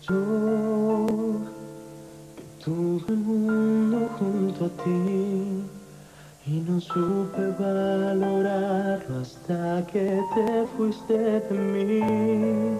Yo que tuve el mundo junto a ti y no supe valorarlo hasta que te fuiste de mí.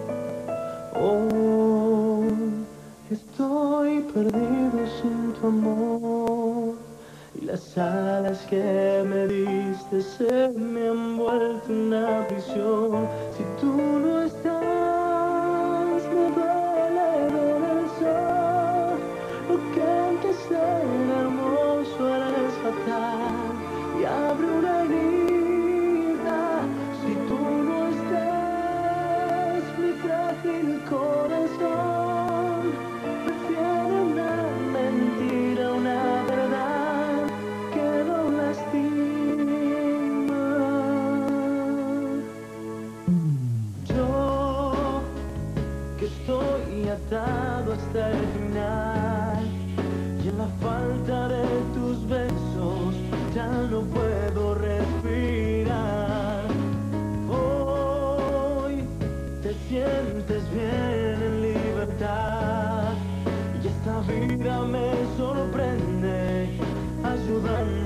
Hoy estoy perdido sin tu amor y las alas que me diste se me han vuelto una prisión. Si tú no estás, me duele ver el sol. Lo que antes era hermoso ahora es fatal y abre una herida. Si tú no estás, mi frágil corazón prefiere una mentira, una verdad que no lastima. Yo que estoy atado hasta el final y en la falta de tus besos ya no puedo respirar. Hoy te sientes bien en libertad y esta vida me sorprende ayudando